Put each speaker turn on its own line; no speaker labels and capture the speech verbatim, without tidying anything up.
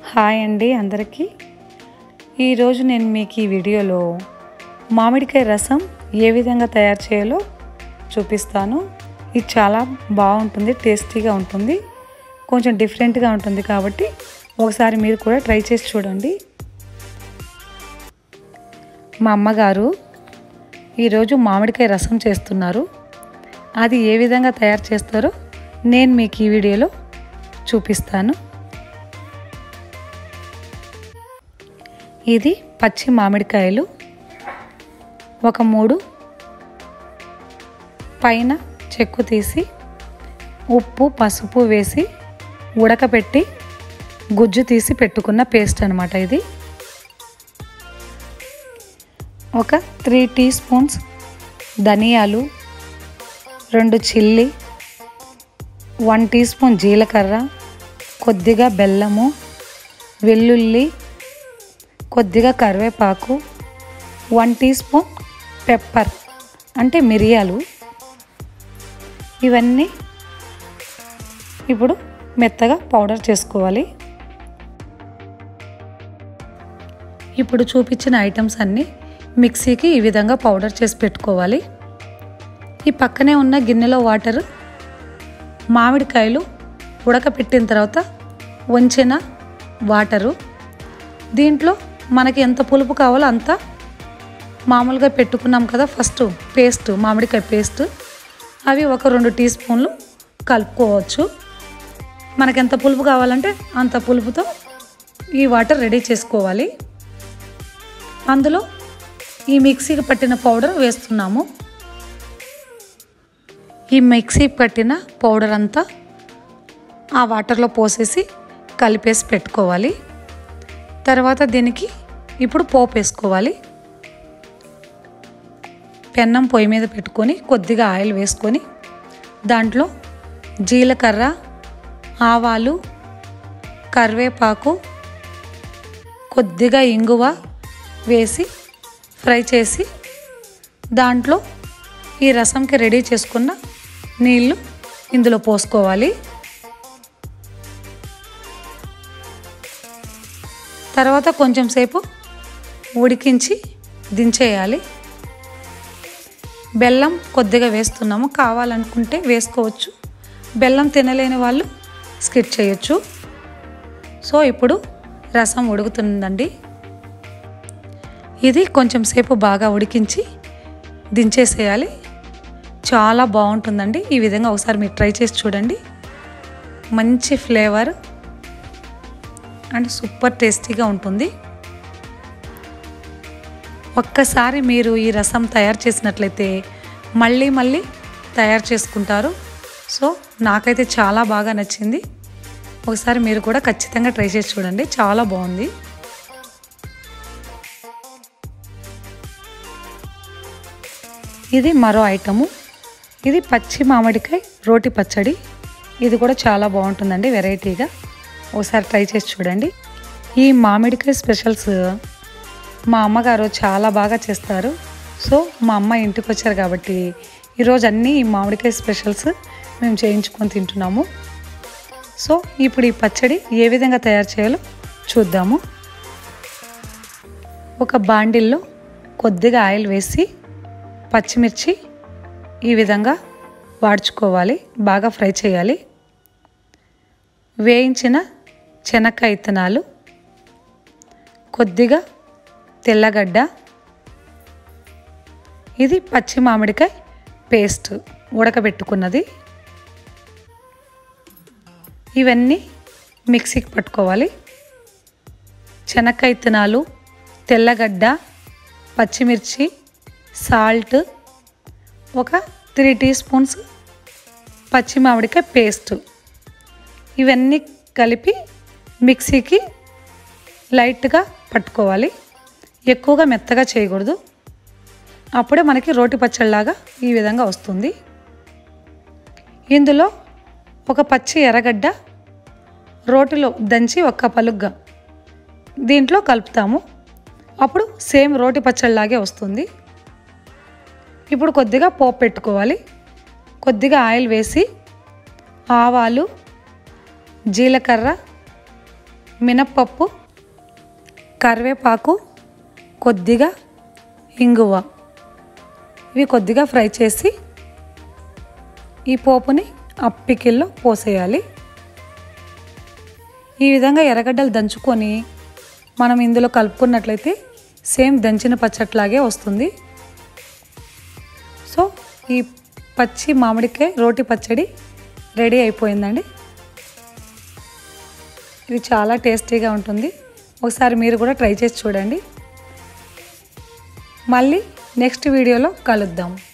Hi అండి అందరికీ. ఈరోజు నేను మీకు ఈ వీడియోలో మామిడికాయ రసం ఏ విధంగా తయారు చేయాలో చూపిస్తాను. ఇది చాలా బాగుంటుంది, టేస్టీగా ఉంటుంది, కొంచెం డిఫరెంట్గా ఉంటుంది. కాబట్టి ఒకసారి మీరు కూడా ట్రై చేసి చూడండి. మా అమ్మగారు ఈరోజు మామిడికాయ రసం చేస్తున్నారు. అది ఏ విధంగా తయారు చేస్తారో నేను మీకు ఈ వీడియోలో చూపిస్తాను. ఇది పచ్చి మామిడికాయలు ఒక మూడు పైన చెక్కు తీసి ఉప్పు పసుపు వేసి ఉడకపెట్టి గుజ్జు తీసి పెట్టుకున్న పేస్ట్ అన్నమాట. ఇది ఒక త్రీ టీ స్పూన్స్ ధనియాలు, రెండు చిల్లీ, వన్ టీ స్పూన్ జీలకర్ర, కొద్దిగా బెల్లము, వెల్లుల్లి, కొద్దిగా కరివేపాకు, వన్ టీ స్పూన్ పెప్పర్ అంటే మిరియాలు. ఇవన్నీ ఇప్పుడు మెత్తగా పౌడర్ చేసుకోవాలి. ఇప్పుడు చూపించిన ఐటమ్స్ అన్నీ మిక్సీకి ఈ విధంగా పౌడర్ చేసి పెట్టుకోవాలి. ఈ పక్కనే ఉన్న గిన్నెలో వాటర్ మామిడికాయలు ఉడకపెట్టిన తర్వాత వంచిన వాటరు. దీంట్లో మనకి ఎంత పులుపు కావాలో అంత మామూలుగా పెట్టుకున్నాం కదా ఫస్ట్ పేస్ట్, మామిడికాయ పేస్ట్, అవి ఒక రెండు టీ స్పూన్లు కలుపుకోవచ్చు. మనకి ఎంత పులుపు కావాలంటే అంత పులుపుతో ఈ వాటర్ రెడీ చేసుకోవాలి. అందులో ఈ మిక్సీకి పట్టిన పౌడర్ వేస్తున్నాము. ఈ మిక్సీ పట్టిన పౌడర్ అంతా ఆ వాటర్లో పోసేసి కలిపేసి పెట్టుకోవాలి. తర్వాత దీనికి ఇప్పుడు పోపు వేసుకోవాలి. పెన్నం పొయ్యి మీద పెట్టుకొని కొద్దిగా ఆయిల్ వేసుకొని దాంట్లో జీలకర్ర, ఆవాలు, కరివేపాకు, కొద్దిగా ఇంగువ వేసి ఫ్రై చేసి దాంట్లో ఈ రసంకి రెడీ చేసుకున్న నీళ్ళు ఇందులో పోసుకోవాలి. తర్వాత కొంచెం సేపు ఉడికించి దించేయాలి. బెల్లం కొద్దిగా వేస్తున్నాము, కావాలనుకుంటే వేసుకోవచ్చు, బెల్లం తినలేని వాళ్ళు స్కిప్ చేయొచ్చు. సో ఇప్పుడు రసం ఉడుకుతుందండి. ఇది కొంచెం సేపు బాగా ఉడికించి దించేసేయాలి. చాలా బాగుంటుందండి. ఈ విధంగా ఒకసారి మీరు ట్రై చేసి చూడండి. మంచి ఫ్లేవర్ అండ్ సూపర్ టేస్టీగా ఉంటుంది. ఒక్కసారి మీరు ఈ రసం తయారు చేసినట్లయితే మళ్ళీ మళ్ళీ తయారు చేసుకుంటారు. సో నాకైతే చాలా బాగా నచ్చింది. ఒకసారి మీరు కూడా ఖచ్చితంగా ట్రై చేసి చూడండి, చాలా బాగుంది. ఇది మరో ఐటము. ఇది పచ్చి మామిడికాయ రోటి పచ్చడి. ఇది కూడా చాలా బాగుంటుందండి, వెరైటీగా. ఒకసారి ట్రై చేసి చూడండి. ఈ మామిడికాయ స్పెషల్స్ మా అమ్మగారు చాలా బాగా చేస్తారు. సో మా అమ్మ ఇంటికి వచ్చారు కాబట్టి ఈరోజు అన్నీ ఈ మామిడికాయ స్పెషల్స్ మేము చేయించుకొని తింటున్నాము. సో ఇప్పుడు ఈ పచ్చడి ఏ విధంగా తయారు చేయాలో చూద్దాము. ఒక బాండిల్లో కొద్దిగా ఆయిల్ వేసి పచ్చిమిర్చి ఈ విధంగా వాడ్చుకోవాలి, బాగా ఫ్రై చేయాలి. వేయించిన శనక్కాయ విత్తనాలు, కొద్దిగా తెల్లగడ్డ, ఇది పచ్చి మామిడికాయ పేస్ట్ ఉడకబెట్టుకున్నది. ఇవన్నీ మిక్సీకి పట్టుకోవాలి. శనక్కాయ విత్తనాలు, తెల్లగడ్డ, పచ్చిమిర్చి, సాల్ట్, ఒక త్రీ టీ స్పూన్స్ పచ్చి మామిడికాయ పేస్ట్, ఇవన్నీ కలిపి మిక్సీకి లైట్గా పట్టుకోవాలి. ఎక్కువగా మెత్తగా చేయకూడదు, అప్పుడే మనకి రోటి పచ్చడిలాగా ఈ విధంగా వస్తుంది. ఇందులో ఒక పచ్చి ఎర్రగడ్డ రోటిలో దంచి ఒక్క పలుగ్గా దీంట్లో కలుపుతాము. అప్పుడు సేమ్ రోటి పచ్చడిలాగే వస్తుంది. ఇప్పుడు కొద్దిగా పోపు పెట్టుకోవాలి. కొద్దిగా ఆయిల్ వేసి ఆవాలు, జీలకర్ర, మినప్పప్పు, కరివేపాకు, కొద్దిగా ఇంగువ ఇవి కొద్దిగా ఫ్రై చేసి ఈ పోపుని ఆ పికిల్లో పోసేయాలి. ఈ విధంగా ఎర్రగడ్డలు దంచుకొని మనం ఇందులో కలుపుకున్నట్లయితే సేమ్ దంచిన పచ్చట్లాగే వస్తుంది. సో ఈ పచ్చి మామిడికాయ రోటి పచ్చడి రెడీ అయిపోయిందండి. ఇది చాలా టేస్టీగా ఉంటుంది. ఒకసారి మీరు కూడా ట్రై చేసి చూడండి. మళ్ళీ నెక్స్ట్ వీడియోలో కలుద్దాం.